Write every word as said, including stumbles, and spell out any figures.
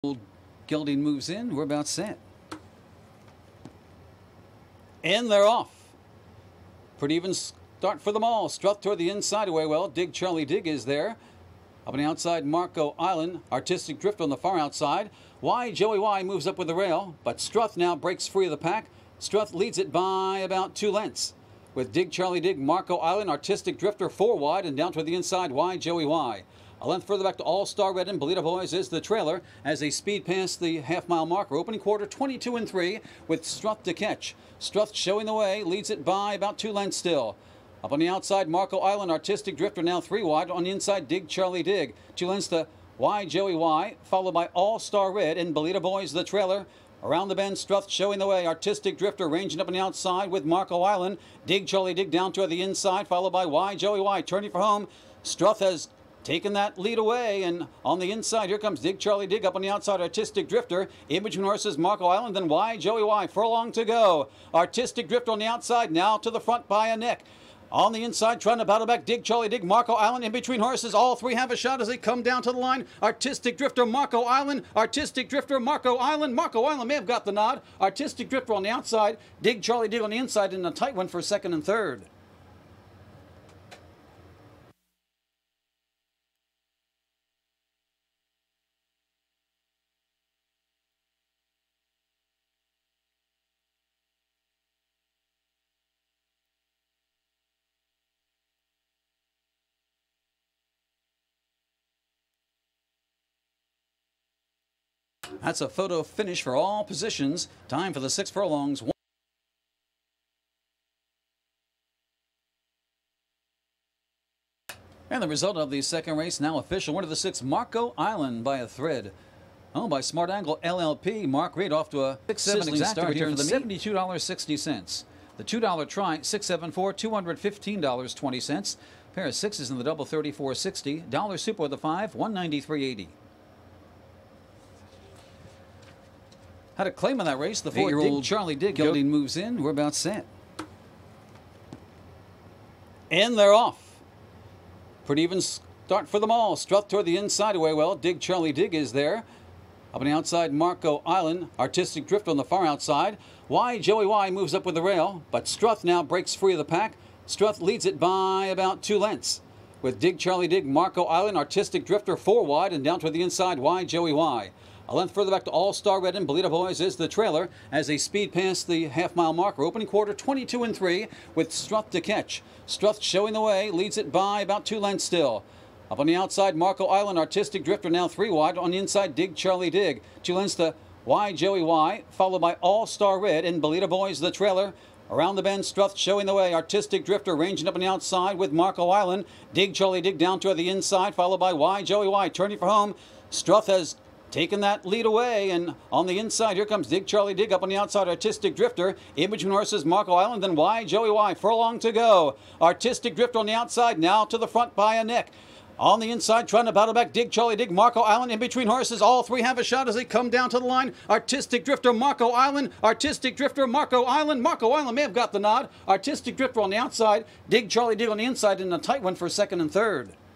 Gelding moves in. We're about set. And they're off. Pretty even start for them all. Struth toward the inside away well. Dig Charlie Dig is there. Up on the outside, Marco Island. Artistic Drift on the far outside. Y, Joey Y moves up with the rail, but Struth now breaks free of the pack. Struth leads it by about two lengths. With Dig Charlie Dig, Marco Island, Artistic Drifter four wide and down toward the inside, Y, Joey Y. A length further back to All Star Red and Bolita Boys is the trailer as they speed past the half-mile marker. Opening quarter, twenty-two and three with Struth to catch. Struth showing the way, leads it by about two lengths still. Up on the outside, Marco Island, Artistic Drifter now three wide. On the inside, Dig Charlie Dig. Two lengths to Y, Joey Y, followed by All Star Red and Bolita Boys, the trailer. Around the bend, Struth showing the way. Artistic Drifter ranging up on the outside with Marco Island. Dig Charlie Dig down toward the inside, followed by Y, Joey Y. Turning for home. Struth has taken that lead away, and on the inside, here comes Dig Charlie Dig. Up on the outside, Artistic Drifter. In between horses, Marco Island, then Y, Joey Y. Furlong to go. Artistic Drifter on the outside, now to the front by a neck. On the inside, trying to battle back, Dig Charlie Dig, Marco Island. In between horses, all three have a shot as they come down to the line. Artistic Drifter, Marco Island. Artistic Drifter, Marco Island. Marco Island may have got the nod. Artistic Drifter on the outside. Dig Charlie Dig on the inside in a tight one for second and third. That's a photo finish for all positions. Time for the six furlongs. And the result of the second race now official. One of the six, Marco Island by a thread. Owned by Smart Angle L L P. Mark Reed off to a six seven exact return for seventy-two dollars and sixty cents. The two dollar try, six seven four, two hundred fifteen dollars and twenty cents. Pair of sixes in the double, thirty-four sixty. Dollar super with the five, one ninety-three eighty. Had a claim on that race. The four-year-old Charlie Dig Gelding moves in. We're about set. And they're off. Pretty even start for them all. Struth toward the inside away well. Dig Charlie Dig is there. Up on the outside, Marco Island. Artistic Drift on the far outside. Y, Joey Y moves up with the rail, but Struth now breaks free of the pack. Struth leads it by about two lengths. With Dig Charlie Dig, Marco Island, Artistic Drifter four wide and down toward the inside, Y, Joey Y. A length further back to All Star Red and Bolita Boys is the trailer as they speed past the half-mile marker. Opening quarter, twenty-two and three with Struth to catch. Struth showing the way, leads it by about two lengths still. Up on the outside, Marco Island, Artistic Drifter now three wide. On the inside, Dig Charlie Dig. Two lengths to Y, Joey Y, followed by All Star Red and Bolita Boys, the trailer. Around the bend, Struth showing the way. Artistic Drifter ranging up on the outside with Marco Island. Dig Charlie Dig down toward the inside, followed by Y, Joey Y. Turning for home. Struth has taken that lead away, and on the inside, here comes Dig Charlie Dig. Up on the outside, Artistic Drifter. In between horses, Marco Island, then Y, Joey Y. Furlong to go. Artistic Drifter on the outside, now to the front by a neck. On the inside, trying to battle back, Dig Charlie Dig, Marco Island. In between horses, all three have a shot as they come down to the line. Artistic Drifter, Marco Island. Artistic Drifter, Marco Island. Marco Island may have got the nod. Artistic Drifter on the outside. Dig Charlie Dig on the inside in a tight one for second and third.